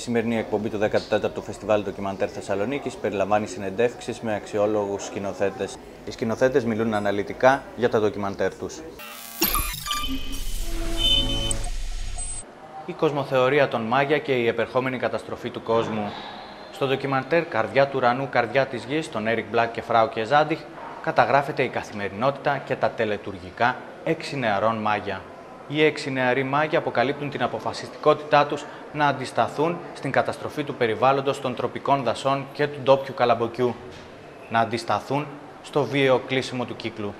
σημερινή εκπομπή του 14ου Φεστιβάλ Ντοκιμαντέρ Θεσσαλονίκης περιλαμβάνει συνεντεύξεις με αξιόλογους σκηνοθέτες. Οι σκηνοθέτες μιλούν αναλυτικά για τα ντοκιμαντέρ τους. Η κοσμοθεωρία των Μάγια και η επερχόμενη καταστροφή του κόσμου. Στο ντοκιμαντέρ «Καρδιά του ουρανού, καρδιά της γης» των Έρικ Μπλακ και Φράουκε Ζάντιχ καταγράφεται η καθημερινότητα και τα τελετουργικά 6 νεαρών Μάγια. Οι 6 νεαροί Μάγια αποκαλύπτουν την αποφασιστικότητά τους να αντισταθούν στην καταστροφή του περιβάλλοντος των τροπικών δασών και του ντόπιου καλαμποκιού. Να αντισταθούν στο βίαιο κλείσιμο του κύκλου.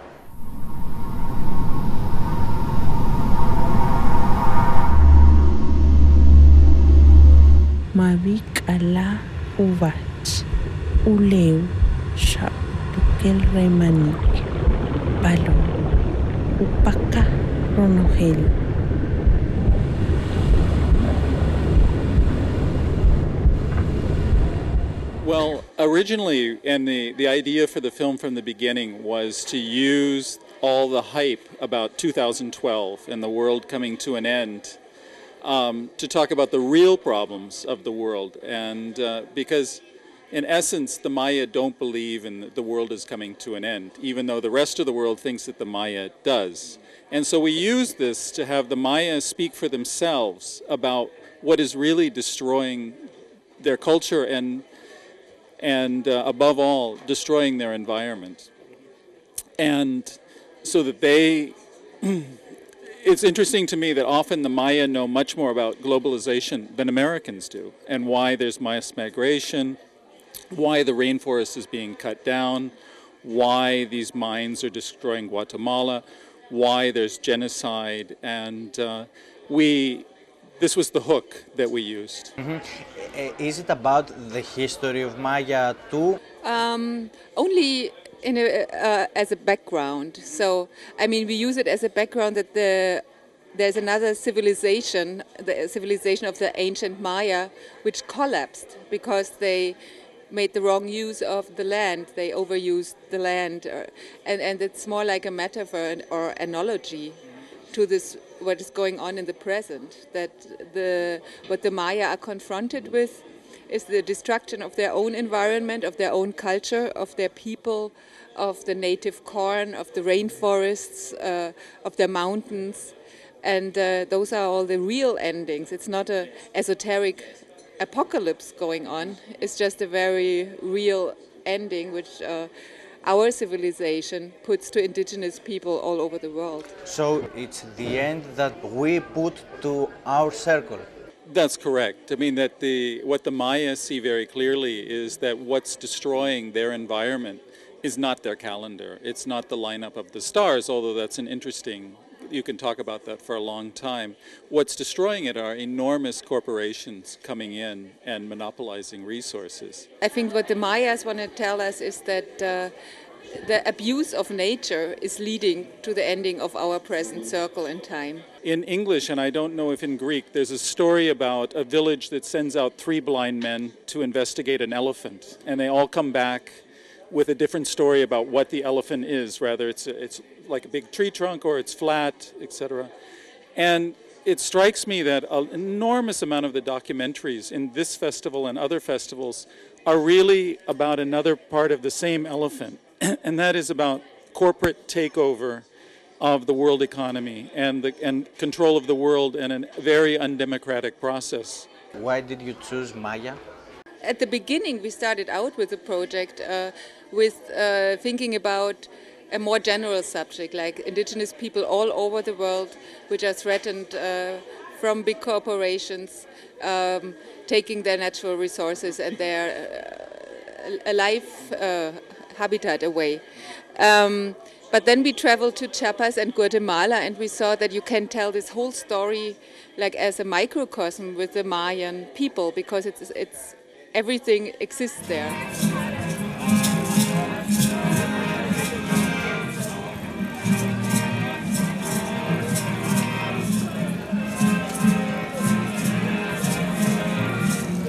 Mavi kala uvat uleu sha tukel remanik palo upaka ronogel. Well, originally, and the idea for the film from the beginning was to use all the hype about 2012 and the world coming to an end to talk about the real problems of the world. And because, in essence, the Maya don't believe in the world is coming to an end, even though the rest of the world thinks that the Maya does. And so we use this to have the Maya speak for themselves about what is really destroying their culture and above all, destroying their environment. And so that they, it's interesting to me that often the Maya know much more about globalization than Americans do, and why there's mass migration, why the rainforest is being cut down, why these mines are destroying Guatemala, why there's genocide, and this was the hook that we used. Is it about the history of Maya too? Only as a background. So, I mean, we use it as a background that there's another civilization, the civilization of the ancient Maya, which collapsed because they made the wrong use of the land. They overused the land, and it's more like a metaphor or analogy to this, what is going on in the present, that what the Maya are confronted with is the destruction of their own environment, of their own culture, of their people, of the native corn, of the rainforests, of their mountains, and those are all the real endings. It's not an esoteric apocalypse going on, it's just a very real ending which our civilization puts to indigenous people all over the world. So it's the end that we put to our circle. That's correct. I mean, that what the Maya see very clearly is that what's destroying their environment is not their calendar. It's not the lineup of the stars, although that's an interesting, you can talk about that for a long time. What's destroying it are enormous corporations coming in and monopolizing resources. I think what the Mayas want to tell us is that the abuse of nature is leading to the ending of our present circle in time. In English, and I don't know if in Greek, there's a story about a village that sends out 3 blind men to investigate an elephant, and they all come back with a different story about what the elephant is, whether it's like a big tree trunk or it's flat, etc. And it strikes me that an enormous amount of the documentaries in this festival and other festivals are really about another part of the same elephant, and that is about corporate takeover of the world economy and control of the world in a very undemocratic process. Why did you choose Maya? At the beginning, we started out with the project with thinking about a more general subject, like indigenous people all over the world, which are threatened from big corporations taking their natural resources and their life habitat away. But then we traveled to Chiapas and Guatemala, and we saw that you can tell this whole story like as a microcosm with the Mayan people, because it's everything exists there.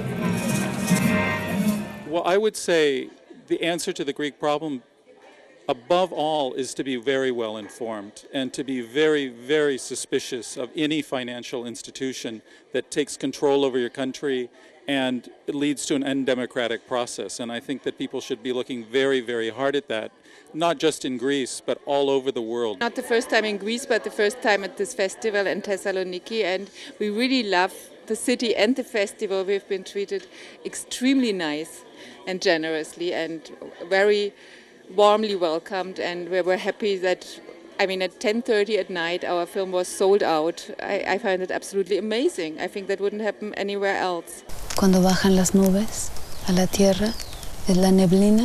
Well, I would say the answer to the Greek problem above all is to be very well informed and to be very, very suspicious of any financial institution that takes control over your country and it leads to an undemocratic process. And I think that people should be looking very, very hard at that, not just in Greece, but all over the world. Not the first time in Greece, but the first time at this festival in Thessaloniki, and we really love the city and the festival. We've been treated extremely nice and generously and very warmly welcomed, and we were happy that, I mean, at 10:30 at night our film was sold out. I find it absolutely amazing. I think that wouldn't happen anywhere else. Cuando bajan las nubes a la tierra, es la neblina.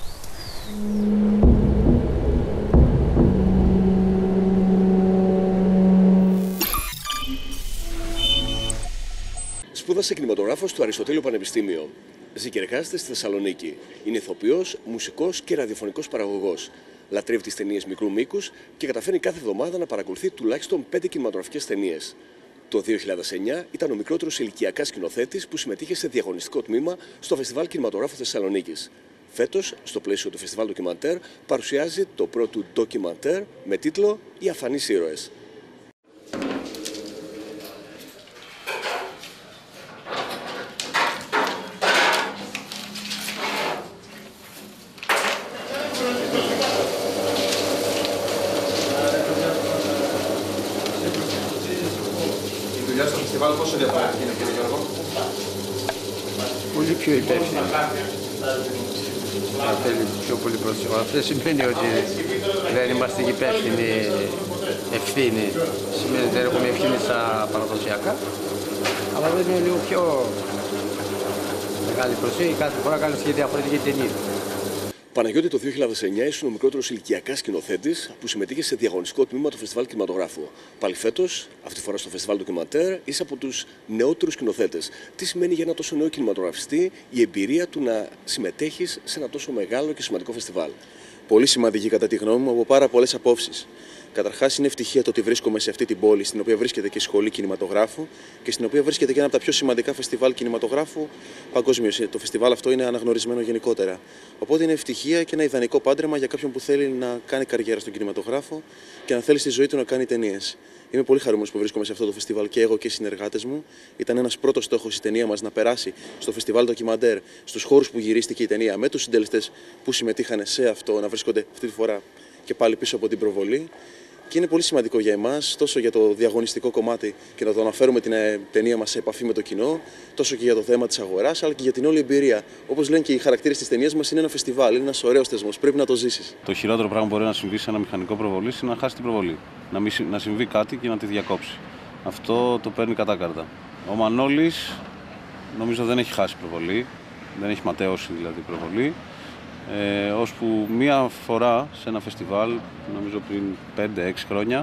Σπούδασε κινηματογράφο στο Αριστοτέλειο Πανεπιστήμιο. Ζικερκάζεται στη Θεσσαλονίκη. Είναι ηθοποιός, μουσικός και ραδιοφωνικός παραγωγός. Λατρεύει τις ταινίες μικρού μήκους και καταφέρνει κάθε εβδομάδα να παρακολουθεί τουλάχιστον 5 κινηματογραφικές ταινίες. Το 2009 ήταν ο μικρότερος ηλικιακά σκηνοθέτης που συμμετείχε σε διαγωνιστικό τμήμα στο Φεστιβάλ Κινηματογράφου Θεσσαλονίκης. Φέτος, στο πλαίσιο του Φεστιβάλ Ντοκιμαντέρ, παρουσιάζει το πρώτο ντοκιμαντέρ με τίτλο «Οι Αφανείς Ήρωες». Στο φεστιβάλ πόσο διαφορετική είναι, κύριε Γιώργο? Πολύ πιο υπεύθυνη. Θέλει πιο πολύ προσοχή. Αυτό σημαίνει ότι δεν είμαστε υπεύθυνοι ευθύνη. Σημαίνει ότι δεν έχουμε ευθύνη στα παραδοσιακά. Αλλά δεν είναι λίγο πιο μεγάλη προσοχή. Κάθε φορά κάνεις και διαφορετική ταινία. Παναγιώτη, το 2009 ήσουν ο μικρότερος ηλικιακά σκηνοθέτης που συμμετείχε σε διαγωνιστικό τμήμα του Φεστιβάλ Κινηματογράφου. Πάλι φέτος, αυτή τη φορά στο Φεστιβάλ Ντοκιμαντέρ, είσαι από τους νεότερους σκηνοθέτες. Τι σημαίνει για ένα τόσο νέο κινηματογραφιστή η εμπειρία του να συμμετέχεις σε ένα τόσο μεγάλο και σημαντικό φεστιβάλ? Πολύ σημαντική κατά τη γνώμη μου από πάρα πολλές απόψεις. Καταρχάς, είναι ευτυχία το ότι βρίσκομαι σε αυτή την πόλη, στην οποία βρίσκεται και η Σχολή Κινηματογράφου και στην οποία βρίσκεται και ένα από τα πιο σημαντικά φεστιβάλ κινηματογράφου παγκοσμίως. Το φεστιβάλ αυτό είναι αναγνωρισμένο γενικότερα. Οπότε είναι ευτυχία και ένα ιδανικό πάντρεμα για κάποιον που θέλει να κάνει καριέρα στον κινηματογράφο και να θέλει στη ζωή του να κάνει ταινίες. Είμαι πολύ χαρούμενος που βρίσκομαι σε αυτό το φεστιβάλ και εγώ και οι συνεργάτες μου. Ήταν ένας πρώτος στόχος η ταινία μας να περάσει στο φεστιβάλ Ντοκιμαντέρ, στους χώρους που γυρίστηκε η ταινία, με τους συντελεστές που συμμετείχαν σε αυτό, να βρίσκονται αυτή τη φορά και πάλι πίσω από την προβολή. Και είναι πολύ σημαντικό για εμάς, τόσο για το διαγωνιστικό κομμάτι και να το αναφέρουμε την ταινία μας σε επαφή με το κοινό, τόσο και για το θέμα της αγοράς, αλλά και για την όλη εμπειρία. Όπως λένε και οι χαρακτήρες της ταινίας μας, είναι ένα φεστιβάλ, είναι ένας ωραίος θεσμός. Πρέπει να το ζήσεις. Το χειρότερο πράγμα που μπορεί να συμβεί σε ένα μηχανικό προβολή είναι να χάσει την προβολή. Να συμβεί κάτι και να τη διακόψει. Αυτό το παίρνει κατάκαρτα. Ο Μανώλης νομίζω δεν έχει χάσει προβολή, δεν έχει ματαιώσει δηλαδή προβολή. Ώσπου μία φορά σε ένα φεστιβάλ, νομίζω πριν 5-6 χρόνια,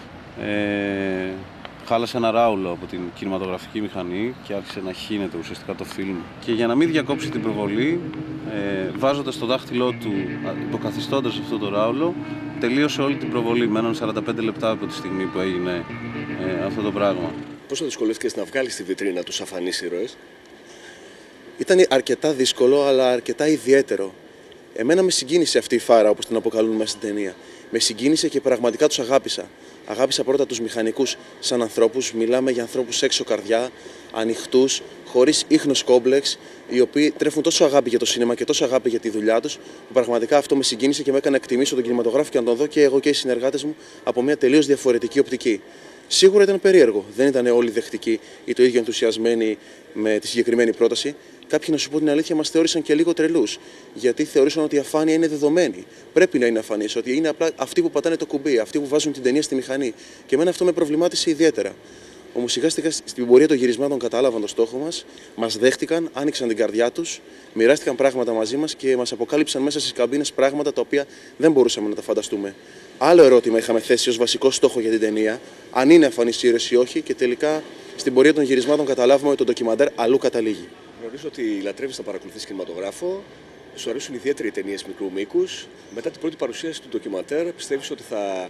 χάλασε ένα ράουλο από την κινηματογραφική μηχανή και άρχισε να χύνεται ουσιαστικά το φιλμ. Και για να μην διακόψει την προβολή, βάζοντας το δάχτυλό του, υποκαθιστώντας αυτό το ράουλο, τελείωσε όλη την προβολή. Μέναν 45 λεπτά από τη στιγμή που έγινε αυτό το πράγμα. Πόσο δυσκολεύτηκες να βγάλεις στη βιτρίνα τους αφανείς ήρωες? Ήταν αρκετά δύσκολο, αλλά αρκετά ιδιαίτερο. Εμένα με συγκίνησε αυτή η φάρα, όπως την αποκαλούν μέσα στην ταινία. Με συγκίνησε και πραγματικά τους αγάπησα. Αγάπησα πρώτα τους μηχανικούς σαν ανθρώπους. Μιλάμε για ανθρώπους έξω καρδιά, ανοιχτούς, χωρίς ίχνος κόμπλεξ, οι οποίοι τρέφουν τόσο αγάπη για το σινέμα και τόσο αγάπη για τη δουλειά τους, που πραγματικά αυτό με συγκίνησε και με έκανε να εκτιμήσω τον κινηματογράφο και να τον δω και εγώ και οι συνεργάτες μου από μια τελείως διαφορετική οπτική. Σίγουρα ήταν περίεργο. Δεν ήταν όλοι δεχτικοί ή το ίδιο ενθουσιασμένοι με τη συγκεκριμένη πρόταση. Κάποιοι, να σου πω την αλήθεια, μας θεώρησαν και λίγο τρελούς. Γιατί θεωρήσαν ότι η αφάνεια είναι δεδομένη. Πρέπει να είναι αφανής, ότι είναι απλά αυτοί που πατάνε το κουμπί, αυτοί που βάζουν την ταινία στη μηχανή. Και εμένα αυτό με προβλημάτισε ιδιαίτερα. Όμως σιγά σιγά στην πορεία των γυρισμάτων κατάλαβαν το στόχο μας, μας δέχτηκαν, άνοιξαν την καρδιά τους, μοιράστηκαν πράγματα μαζί μας και μας αποκάλυψαν μέσα στις καμπίνες πράγματα τα οποία δεν μπορούσαμε να τα φανταστούμε. Άλλο ερώτημα είχαμε θέσει ως βασικό στόχο για την ταινία, αν είναι αφανής ήρωες ή όχι, και τελικά στην πορεία των γυρισμάτων καταλάβουμε ότι το ντοκιμαντέρ αλλού καταλήγει. Γνωρίζω ότι λατρεύεις να παρακολουθείς κινηματογράφο, σου αρέσουν ιδιαίτερα οι ταινίες μικρού μήκους. Μετά την πρώτη παρουσίαση του ντοκιμαντέρ, πιστεύεις ότι θα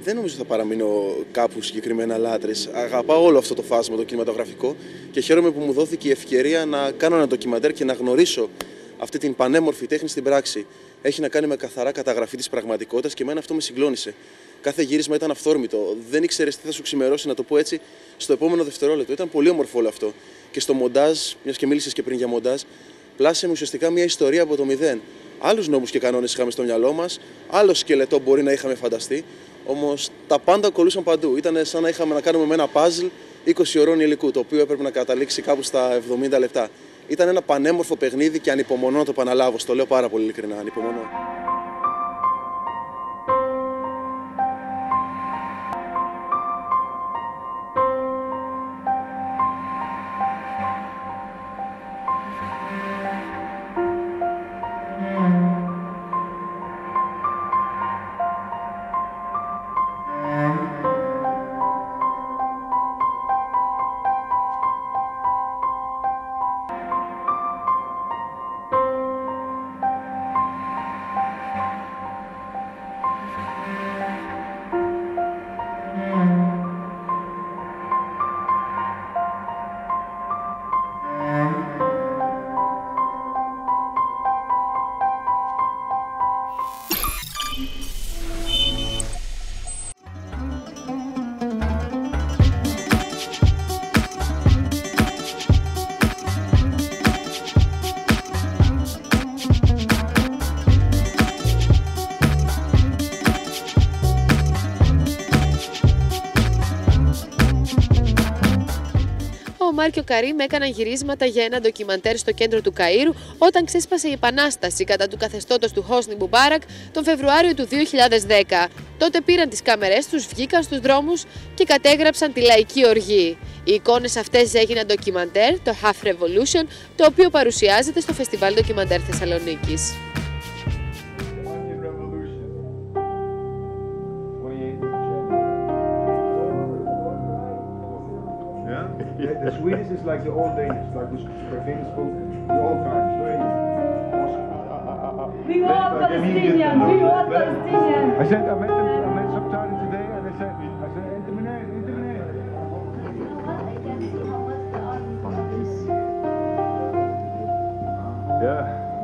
δεν νομίζω θα παραμείνω κάπου συγκεκριμένα λάτρης. Αγαπάω όλο αυτό το φάσμα το κινηματογραφικό και χαίρομαι που μου δόθηκε η ευκαιρία να κάνω ένα ντοκιμαντέρ και να γνωρίσω αυτή την πανέμορφη τέχνη στην πράξη. Έχει να κάνει με καθαρά καταγραφή της πραγματικότητας και εμένα αυτό με συγκλώνησε. Κάθε γύρισμα ήταν αυθόρμητο. Δεν ήξερες τι θα σου ξημερώσει, να το πω έτσι, στο επόμενο δευτερόλεπτο. Ήταν πολύ όμορφο όλο αυτό. Και στο μοντάζ, μιας και μίλησες και πριν για μοντάζ, πλάσαμε ουσιαστικά μια ιστορία από το μηδέν. Άλλους νόμους και κανόνες είχαμε στο μυαλό μας, άλλο σκελετό μπορεί να είχαμε φανταστεί, όμως τα πάντα κολλούσαν παντού. Ήταν σαν να είχαμε να κάνουμε με ένα παζλ 20 ωρών υλικού, το οποίο έπρεπε να καταλήξει κάπου στα 70 λεπτά. Ήταν ένα πανέμορφο παιχνίδι και ανυπομονώ να το επαναλάβω. Στο λέω πάρα πολύ ειλικρινά, ανυπομονώ. Ο Μάρκιο Καρίμ έκαναν γυρίσματα για ένα ντοκιμαντέρ στο κέντρο του Καΐρου όταν ξέσπασε η επανάσταση κατά του καθεστώτος του Χόσνι Μουμπάρακ τον Φεβρουάριο του 2010. Τότε πήραν τις κάμερές τους, βγήκαν στους δρόμους και κατέγραψαν τη λαϊκή οργή. Οι εικόνες αυτές έγιναν ντοκιμαντέρ, το Half Revolution, το οποίο παρουσιάζεται στο Φεστιβάλ Ντοκιμαντέρ Θεσσαλονίκης. The Swedish is like the old Danish, like the famous book, the old times. We all Palestinian, we all Palestinian. I met some Italians today, and I said, interminate. Yeah.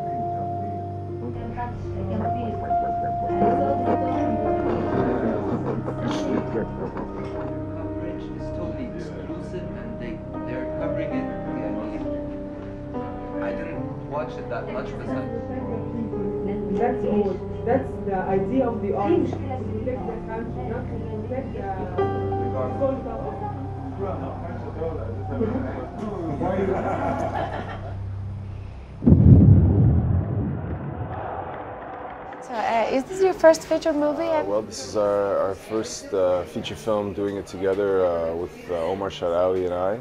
Watch it that much, but that's old. That's the idea of the art. To protect the country, not to protect the So, is this your first feature movie? Well, this is our first feature film, doing it together with Omar Sharawi and I.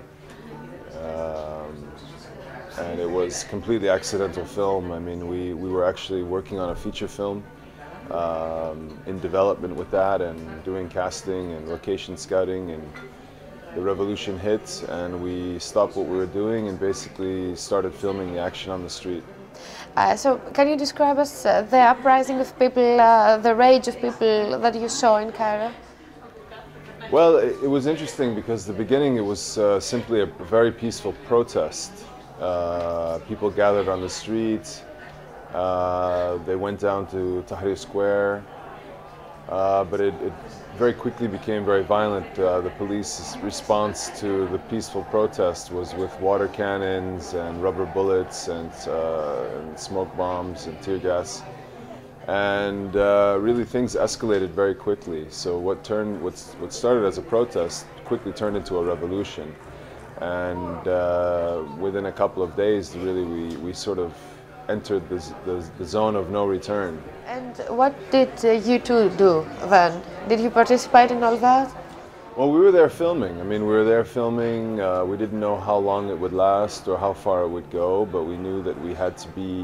And it was a completely accidental film. I mean, we were actually working on a feature film in development with that and doing casting and location scouting, and the revolution hit and we stopped what we were doing and basically started filming the action on the street. So can you describe us the uprising of people, the rage of people that you saw in Cairo? Well, it was interesting because the beginning it was simply a very peaceful protest. People gathered on the street, they went down to Tahrir Square, but it very quickly became very violent. The police's response to the peaceful protest was with water cannons and rubber bullets and smoke bombs and tear gas. And really things escalated very quickly. So what started as a protest quickly turned into a revolution. And within a couple of days, really, we sort of entered the zone of no return. And what did you two do then? Did you participate in all that? Well, we were there filming. I mean, we were there filming. We didn't know how long it would last or how far it would go, but we knew that we had to be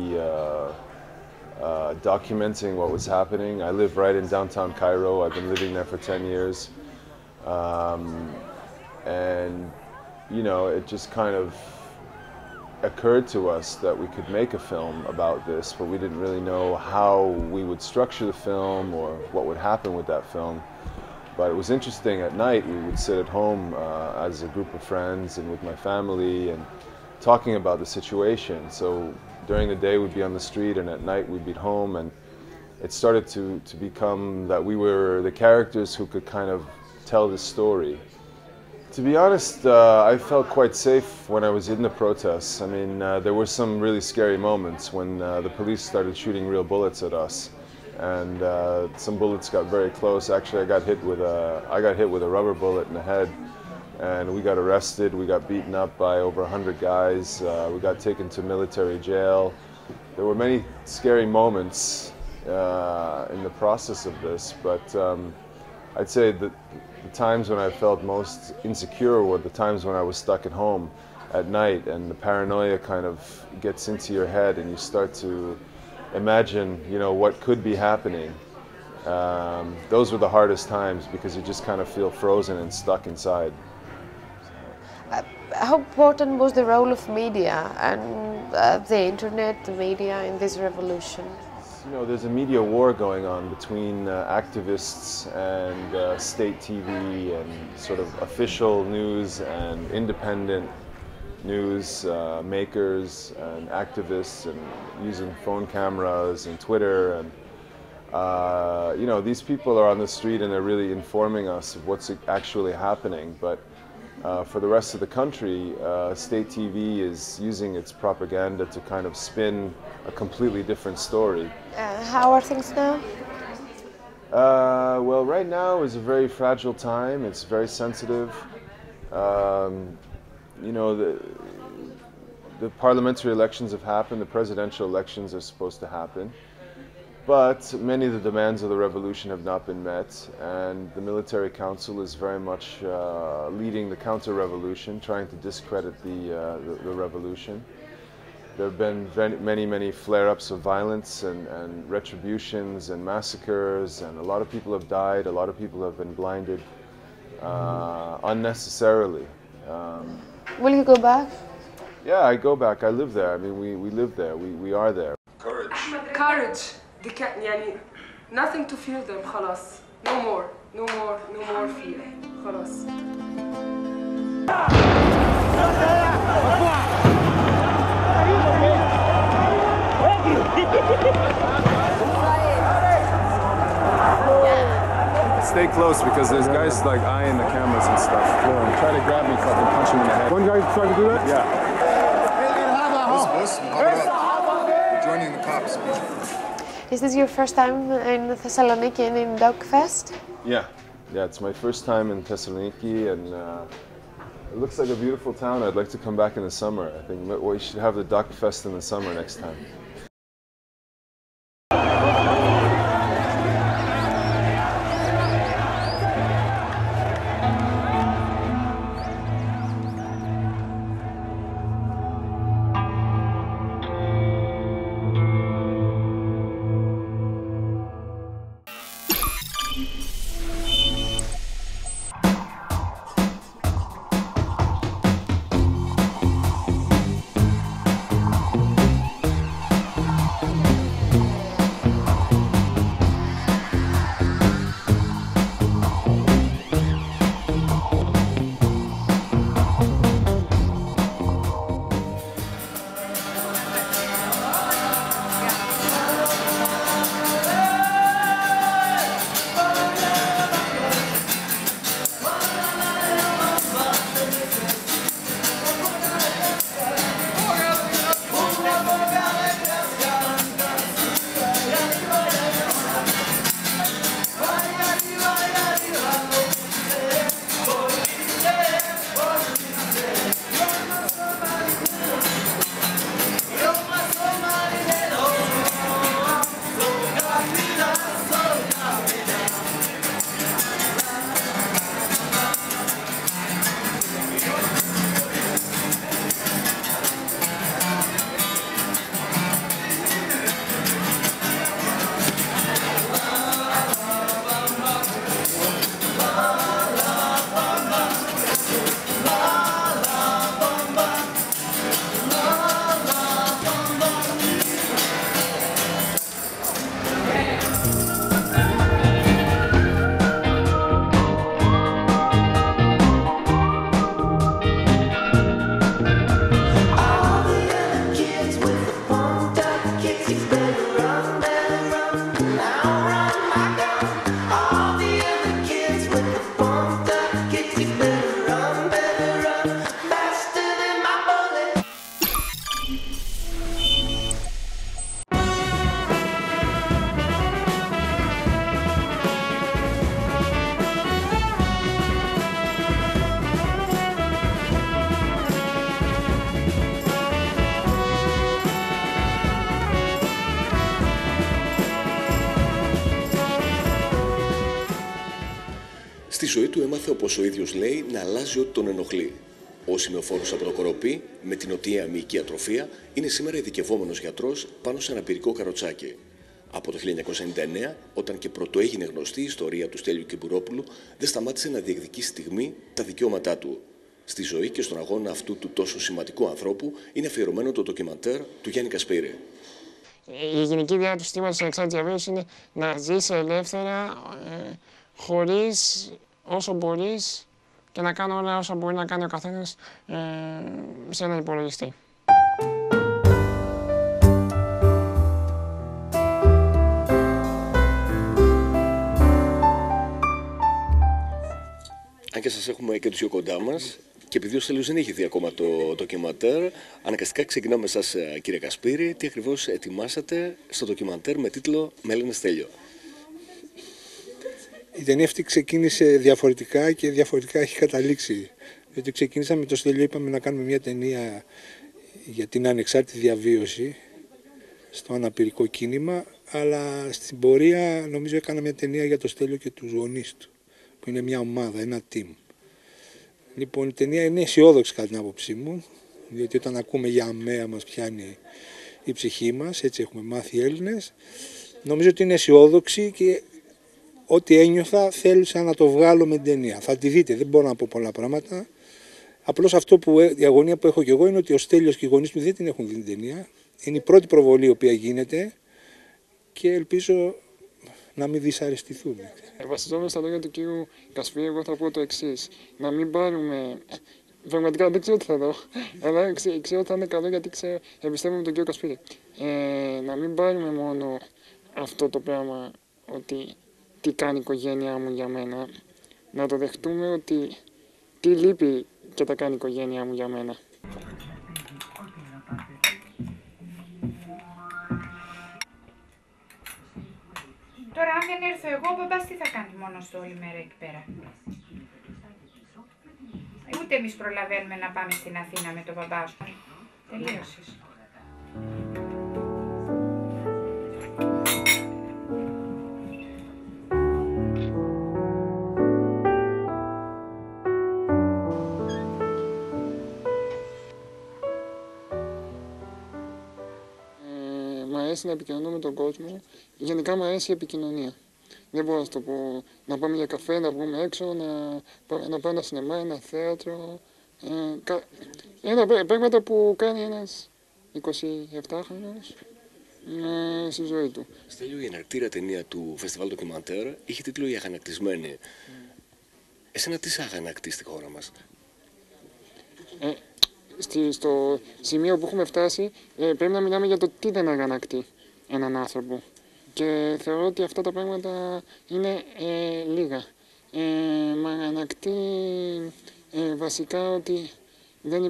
documenting what was happening. I live right in downtown Cairo. I've been living there for 10 years. And you know, it just kind of occurred to us that we could make a film about this, but we didn't really know how we would structure the film or what would happen with that film. But it was interesting, at night we would sit at home as a group of friends and with my family and talking about the situation. So during the day we'd be on the street and at night we'd be at home, and it started to become that we were the characters who could kind of tell the story. To be honest, I felt quite safe when I was in the protests. I mean, there were some really scary moments when the police started shooting real bullets at us, and some bullets got very close. Actually, I got hit with a rubber bullet in the head, and we got arrested. We got beaten up by over 100 guys. We got taken to military jail. There were many scary moments in the process of this, but I'd say that the times when I felt most insecure were the times when I was stuck at home at night and the paranoia kind of gets into your head and you start to imagine, you know, what could be happening. Those were the hardest times because you just kind of feel frozen and stuck inside. How important was the role of media and the internet, the media in this revolution? You know, there's a media war going on between activists and state TV and sort of official news and independent news makers and activists, and using phone cameras and Twitter, and you know, these people are on the street and they're really informing us of what's actually happening, but for the rest of the country, state TV is using its propaganda to kind of spin a completely different story. How are things now? Well, right now is a very fragile time. It's very sensitive. You know, the parliamentary elections have happened. The presidential elections are supposed to happen. But many of the demands of the revolution have not been met, and the military council is very much leading the counter-revolution, trying to discredit the revolution. There have been many flare-ups of violence and retributions and massacres, and a lot of people have died, a lot of people have been blinded unnecessarily. Will you go back? Yeah, I go back. I live there. I mean, we live there. We are there. Courage. Courage. يعني nothing to fear them. خلاص. No more fear. خلاص. Stay close because there's guys like eyeing the cameras and stuff. Try to grab me, fucking punch him in the head. One guy tried to do that? Yeah. We're joining the cops. Is this your first time in Thessaloniki and in Dogfest? Yeah, it's my first time in Thessaloniki, and it looks like a beautiful town. I'd like to come back in the summer. I think we should have the Dogfest in the summer next time. ζωή του έμαθε, όπως ο ίδιος λέει, να αλλάζει ό,τι τον ενοχλεί. Ο σημειοφόρος από το Κοροπή, με την οτία μυϊκή ατροφία, είναι σήμερα ειδικευόμενος γιατρός πάνω σε ένα πυρικό καροτσάκι. Από το 1999, όταν και πρωτοέγινε γνωστή η ιστορία του Στέλιου Κεμπουρόπουλου, δεν σταμάτησε να διεκδικεί στιγμή τα δικαιώματά του. Στη ζωή και στον αγώνα αυτού του τόσο σημαντικού ανθρώπου είναι αφιερωμένο το ντοκιμαντέρ του Γιάννη Κασπίρη. Η γενική ιδέα του συστήματος της ανεξάρτητης διαβίωσης είναι να ζεις ελεύθερα, χωρίς όσο μπορείς και να κάνει όλα όσα μπορεί να κάνει ο καθένας σε έναν υπολογιστή. Αν και σας έχουμε και τους δύο κοντά μας, και επειδή ο Στέλιος δεν έχει δει ακόμα το ντοκιμαντέρ, αναγκαστικά ξεκινάμε με εσάς, κύριε Κασπίρη. Τι ακριβώς ετοιμάσατε στο ντοκιμαντέρ με τίτλο «Με λένε Στέλιο»? Η ταινία αυτή ξεκίνησε διαφορετικά και διαφορετικά έχει καταλήξει. Διότι ξεκίνησαμε με το Στέλιο, είπαμε να κάνουμε μια ταινία για την ανεξάρτητη διαβίωση στο αναπηρικό κίνημα, αλλά στην πορεία νομίζω έκανα μια ταινία για το Στέλιο και τους γονείς του, που είναι μια ομάδα, ένα team. Λοιπόν, η ταινία είναι αισιόδοξη κατά την άποψή μου, διότι όταν ακούμε για αμαία μας πιάνει η ψυχή μας, έτσι έχουμε μάθει οι Έλληνες. Νομίζω ότι είναι αισιόδοξη και ό,τι ένιωθα θέλησα να το βγάλω με την ταινία. Θα τη δείτε, δεν μπορώ να πω πολλά πράγματα. Απλώς η αγωνία που έχω κι εγώ είναι ότι ο Στέλιος και οι γονείς του δεν την έχουν δει την ταινία. Είναι η πρώτη προβολή η οποία γίνεται και ελπίζω να μην δυσαρεστηθούν. Βασιζόμενοι στα λόγια του κύριου Κασπίρη, εγώ θα πω το εξής. Να μην πάρουμε. Πραγματικά δεν ξέρω τι θα δω, αλλά ξέρω ότι θα είναι καλό γιατί εμπιστεύομαι τον κύριο Κασπίρη. Να μην πάρουμε μόνο αυτό το πράγμα ότι τι κάνει η οικογένειά μου για μένα. Να το δεχτούμε ότι τι λείπει και τα κάνει η οικογένειά μου για μένα. Τώρα, αν δεν έρθω εγώ, ο μπαμπάς τι θα κάνει μόνος του όλη μέρα εκεί πέρα? Ούτε εμείς προλαβαίνουμε να πάμε στην Αθήνα με τον μπαμπά σου. Τελείωσες. Μ' αρέσει να επικοινωνώ με τον κόσμο. Γενικά μου αρέσει η επικοινωνία. Δεν μπορώ να το πω. Να πάμε για καφέ, να βγούμε έξω, να πάω ένα σινεμά, ένα θέατρο. Πράγματα που κάνει ένας 27χρονος στη ζωή του. Στέλιο, η εναρκτήρια ταινία του Φεστιβάλ Ντοκιμαντέρ είχε τίτλο «Η Αγανακτισμένη». Εσένα τι σε αγανακτεί στη χώρα μας? Στο σημείο που έχουμε φτάσει πρέπει να μιλάμε για το τι δεν αγανακτεί έναν άνθρωπο. Και θεωρώ ότι αυτά τα πράγματα είναι λίγα. Μ' αγανακτεί βασικά ότι δεν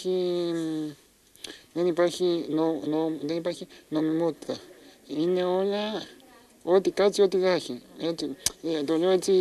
υπάρχει νομιμότητα. Είναι όλα ό,τι κάτσει, ό,τι δάχει. Το λέω έτσι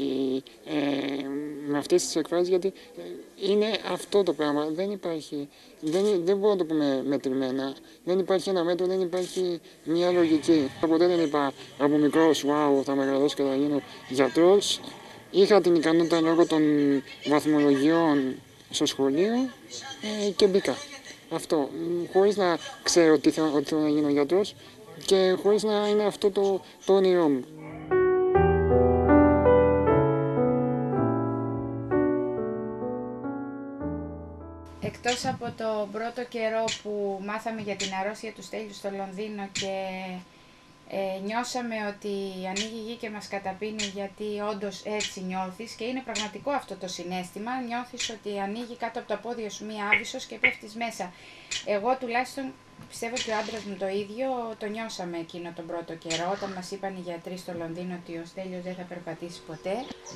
με αυτές τις εκφράσεις γιατί είναι αυτό το πράγμα. Δεν μπορώ να το πούμε μετρημένα. Δεν υπάρχει ένα μέτρο, δεν υπάρχει μια λογική. Ποτέ δεν είπα από μικρός, wow, θα μεγαλώσω και θα γίνω γιατρός. Είχα την ικανότητα λόγω των βαθμολογιών στο σχολείο και μπήκα. Αυτό, χωρίς να ξέρω ότι θέλω να γίνω γιατρός και χωρίς να είναι αυτό το όνειρό μου. Εκτός από το πρώτο καιρό που μάθαμε για την αρρώστια του Στέλιου στο Λονδίνο και νιώσαμε ότι ανοίγει η γη και μας καταπίνει, γιατί όντως έτσι νιώθεις και είναι πραγματικό αυτό το συναίσθημα, νιώθεις ότι ανοίγει κάτω από τα πόδια σου μία άβυσσος και πέφτεις μέσα. Εγώ τουλάχιστον πιστεύω και ο άντρας μου το ίδιο, το νιώσαμε εκείνο τον πρώτο καιρό, όταν μας είπαν οι γιατροί στο Λονδίνο ότι ο Στέλιος δεν θα περπατήσει ποτέ.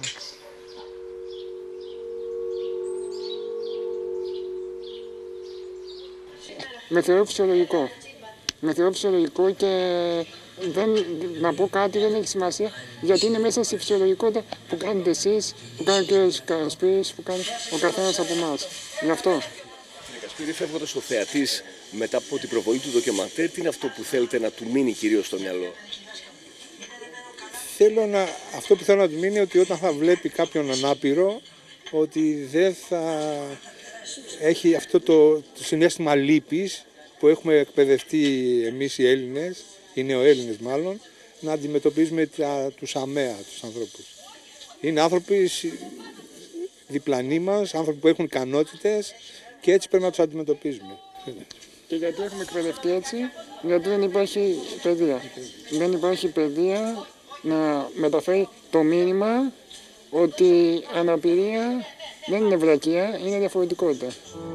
Με θεωρώ φυσιολογικό. Με θεωρώ φυσιολογικό και να πω κάτι δεν έχει σημασία, γιατί είναι μέσα στη φυσιολογικότητα που κάνετε εσείς, που κάνει ο κ. Κασπίρης, που κάνει ο καθένας από εμάς. Γι' αυτό. Κύριε Κασπίρη, φεύγοντας ο θεατής μετά από την προβολή του ντοκιμαντέρ, τι είναι αυτό που θέλετε να του μείνει κυρίως στο μυαλό? Αυτό που θέλω να του μείνει ότι όταν θα βλέπει κάποιον ανάπηρο, ότι δεν θα έχει αυτό το συναίσθημα λύπης που έχουμε εκπαιδευτεί εμείς οι Έλληνες, οι νεοέλληνες μάλλον, να αντιμετωπίζουμε τους ΑΜΕΑ, τους ανθρώπους. Είναι άνθρωποι διπλανοί μας, άνθρωποι που έχουν ικανότητες και έτσι πρέπει να τους αντιμετωπίζουμε. Και γιατί έχουμε εκπαιδευτεί έτσι, γιατί δεν υπάρχει παιδεία. Δεν υπάρχει παιδεία να μεταφέρει το μήνυμα ότι αναπηρία δεν είναι βλακεία, είναι διαφορετικότητα.